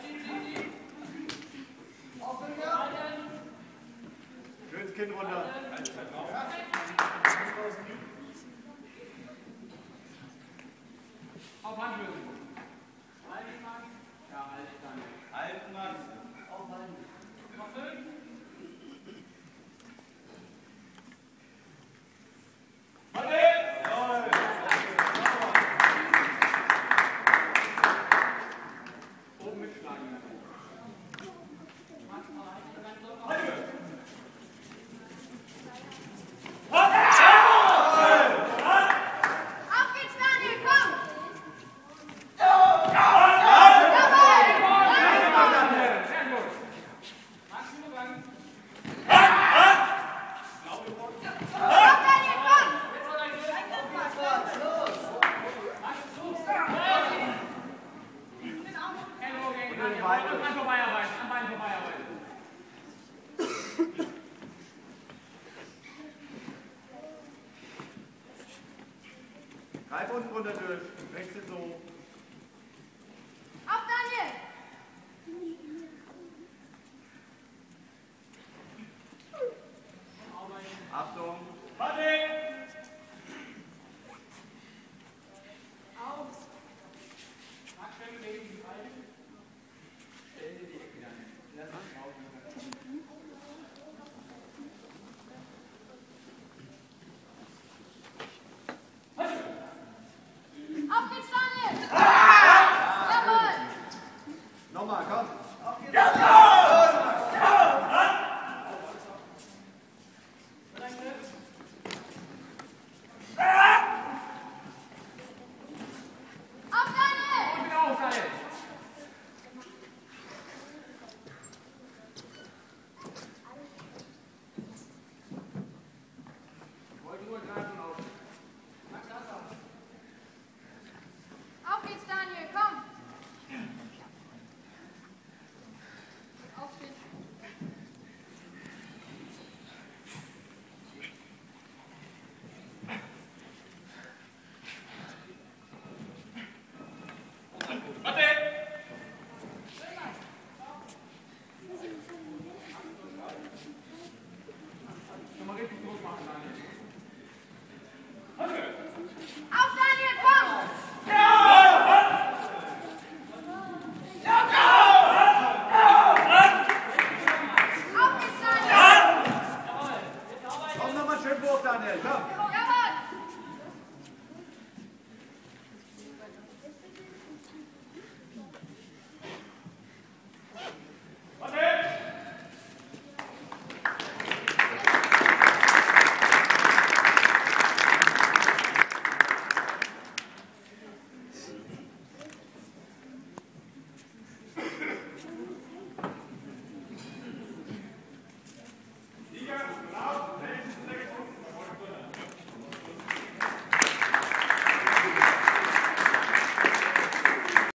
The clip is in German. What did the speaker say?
Schönes Kind runter. Auf Handlösen. Halten, Max. Ja, halten. Halten, Max. Aufhalten. Noch 5. Oben mitschlagen. Greif unten runter durch. Wechsel so. Auf Daniel! Achtung. Auf. Max, stell dir die Beine. Stell dir die Ecke an. Lass uns raus. Auf geht's, Daniel! Jawohl! Nochmal, komm. Auf geht's.